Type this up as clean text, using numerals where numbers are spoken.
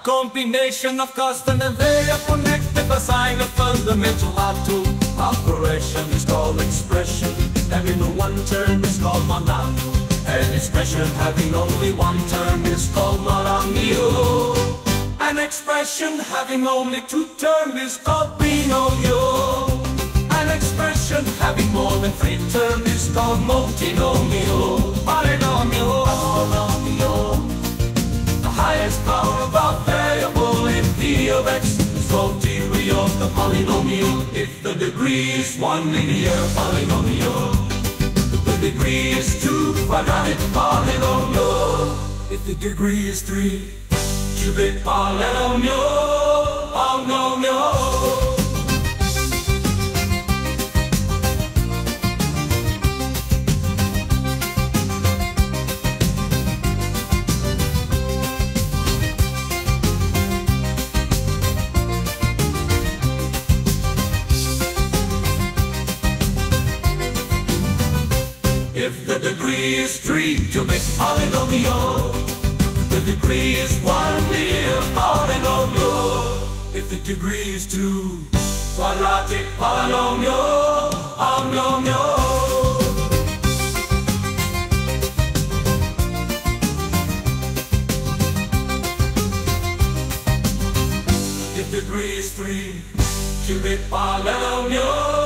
combination of constant and variable connected by sign. A fundamental how-to operation is called expression. Having one term is called monomial. An expression having only one term is called Monomial. An expression having only two terms is called Binomial. An expression having more than three terms is called Multinomial. Polynomial, monomial. The highest power of a variable in p of x is called degree of the polynomial. If the degree is one linear polynomial, the degree is two quadratic polynomial. If the degree is three cubic polynomial, polynomial. If the degree is three cubic polynomial, the degree is one linear polynomial. If the degree is two quadratic polynomial, polynomial. If the degree is three cubic polynomial,